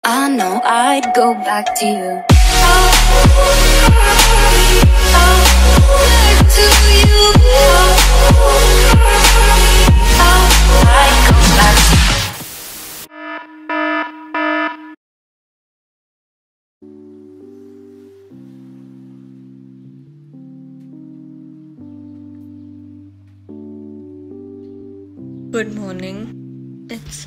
I know I'd go back to you. Good morning. It's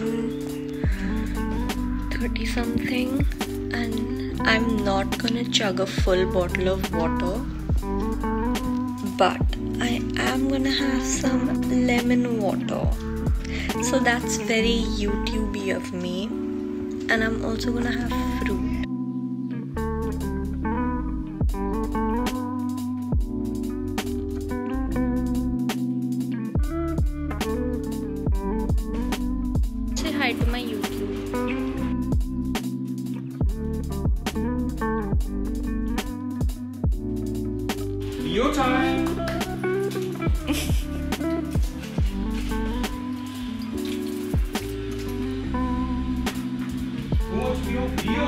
9:30 something and I'm not gonna chug a full bottle of water, but I am gonna have some lemon water. So that's very YouTubey of me, and I'm also gonna have fruit. Say hi to my YouTube. Video time! Who wants video?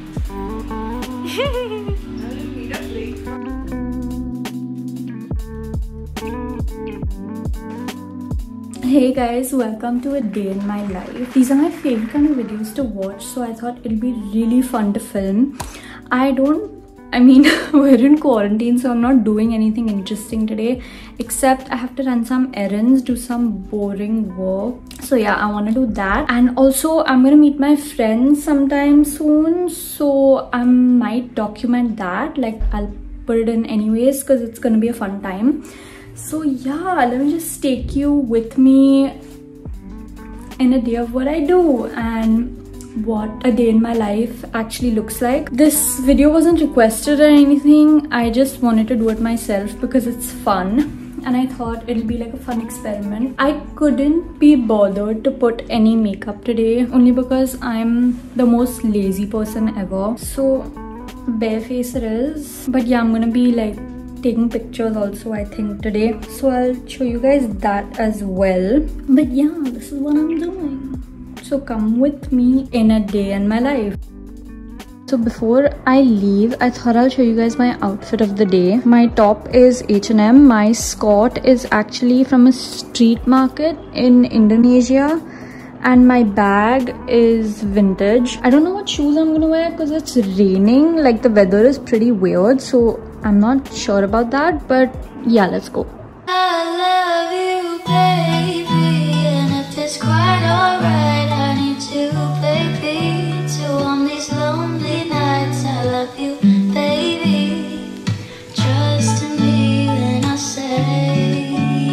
Hey guys, welcome to a day in my life. These are my favorite kind of videos to watch, so I thought it'll be really fun to film. We're in quarantine, so I'm not doing anything interesting today, except I have to run some errands, do some boring work. So yeah, I want to do that. And also I'm gonna meet my friends sometime soon, so I might document that. Like, I'll put it in anyways because it's gonna be a fun time. So yeah, let me just take you with me in a day of what I do and what a day in my life actually looks like. This video wasn't requested or anything. I just wanted to do it myself because it's fun and I thought it'll be like a fun experiment. I couldn't be bothered to put any makeup today only because I'm the most lazy person ever. So bareface it is. But yeah, I'm gonna be like taking pictures also, I think, today, so I'll show you guys that as well. But yeah, this is what I'm doing, so come with me in a day in my life. So before I leave, I thought I'll show you guys my outfit of the day. My top is H&M. My skirt is actually from a street market in Indonesia, and my bag is vintage. I don't know what shoes I'm gonna wear because it's raining. Like, the weather is pretty weird, so I'm not sure about that, but yeah, let's go. I love you, baby, and if it's quite alright, I need to, baby, to on these lonely nights. I love you, baby, trust in me when I say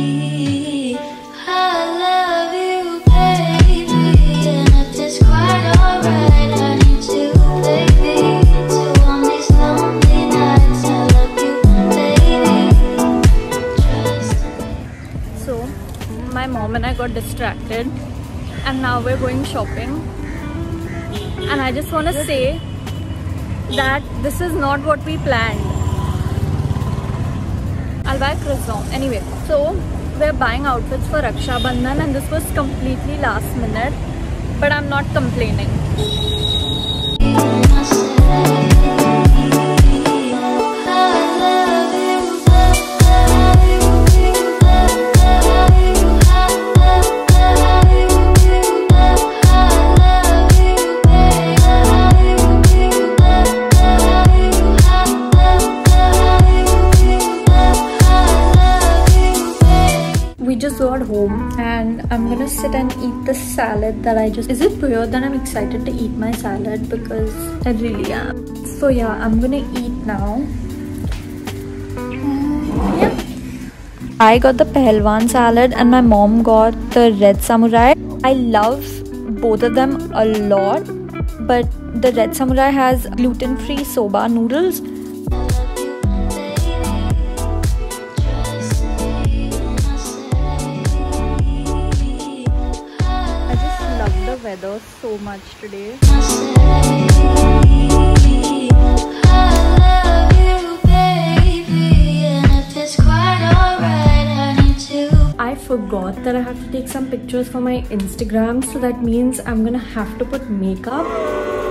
I love you, baby, and if it's quite alright, I need to, baby, to on these lonely nights. I love you, baby, trust in me. So my mom and I got distracted and now we're going shopping, and I just want to say that this is not what we planned. I'll buy croissant anyway. So we're buying outfits for Raksha Bandhan and this was completely last minute, but I'm not complaining. We just got home and I'm gonna sit and eat the salad that I just... Is it weird that I'm excited to eat my salad? Because I really am. So yeah, I'm gonna eat now. Yeah. I got the Pehelwan salad and my mom got the Red Samurai. I love both of them a lot, but the Red Samurai has gluten-free soba noodles. Weather so much today. I forgot that I have to take some pictures for my Instagram, so that means I'm gonna have to put makeup.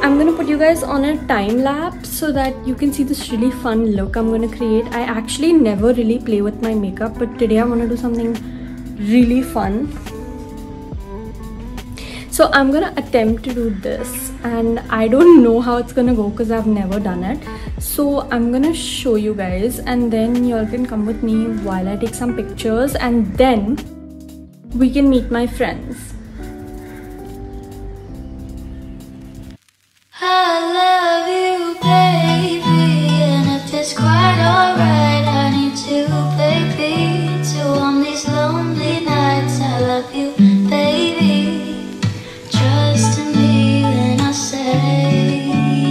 I'm gonna put you guys on a time lapse so that you can see this really fun look I'm gonna create. I actually never really play with my makeup, but today I want to do something really fun. So I'm gonna attempt to do this, and I don't know how it's gonna go because I've never done it. So I'm gonna show you guys, and then y'all can come with me while I take some pictures, and then we can meet my friends. I love you, baby, and if it's quite alright, I need you, baby, to warm these lonely nights. I love you, baby, trust in me when I say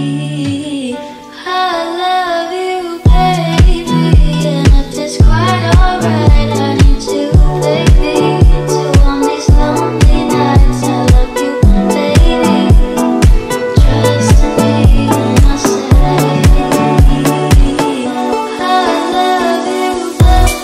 I love you, baby, and if it's quite alright, I need you, baby, to warm these lonely nights. I love you, baby, trust in me when I say I love you,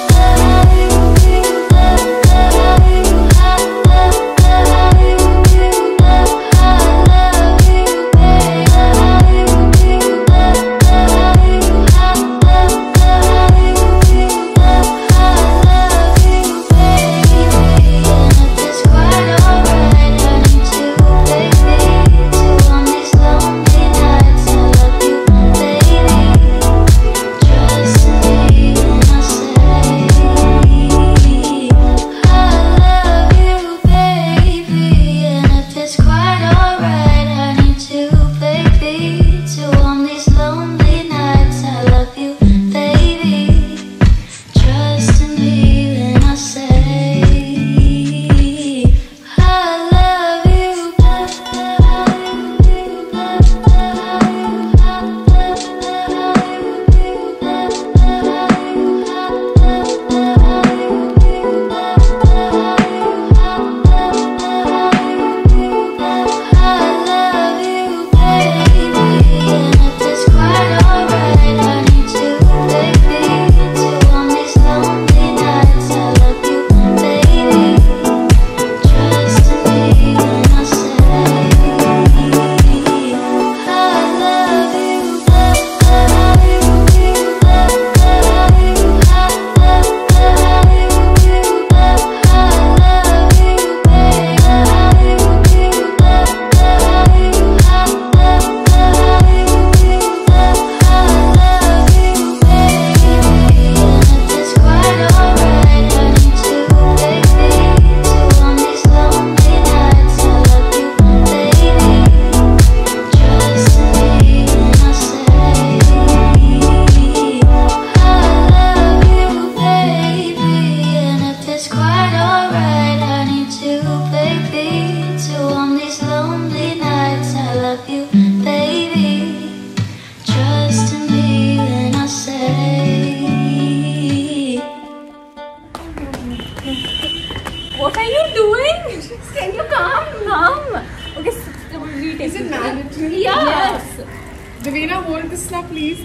What are you doing? Can you come? Okay, retake. Is it mandatory? Yeah. Yes. Davina, hold this now, please.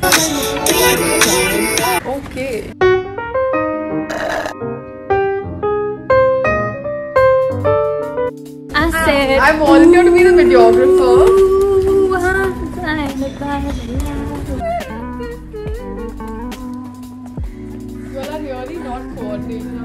Okay. I said I volunteer to be the videographer. You all are really not coordinating.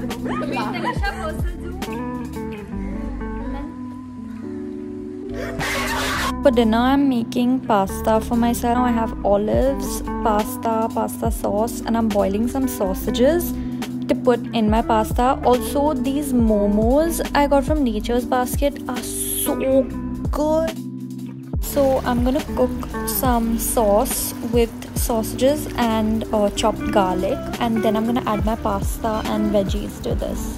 For dinner, I'm making pasta for myself. Now I have olives, pasta sauce, and I'm boiling some sausages to put in my pasta. Also, these momos I got from Nature's Basket are so good. So I'm gonna cook some sauce with sausages and chopped garlic, and then I'm gonna add my pasta and veggies to this.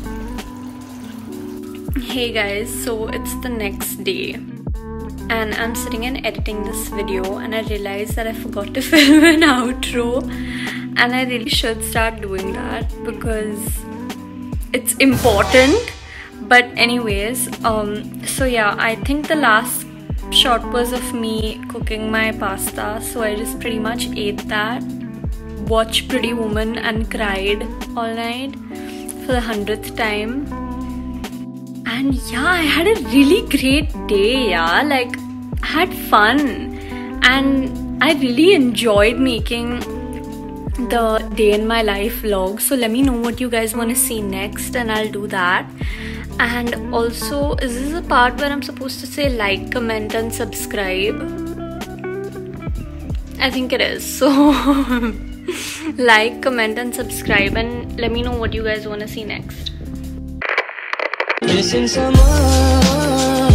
Hey guys, so it's the next day and I'm sitting and editing this video, and I realized that I forgot to film an outro, and I really should start doing that because it's important. But anyways, so yeah, I think the last shot was of me cooking my pasta, so I just pretty much ate that, watched Pretty Woman and cried all night for the 100th time. And yeah, I had a really great day, yeah, like I had fun. and I really enjoyed making the day in my life vlog. So let me know what you guys want to see next and I'll do that. And also, is this a part where I'm supposed to say like, comment and subscribe? I think it is. So like, comment and subscribe and let me know what you guys want to see next. Missing someone.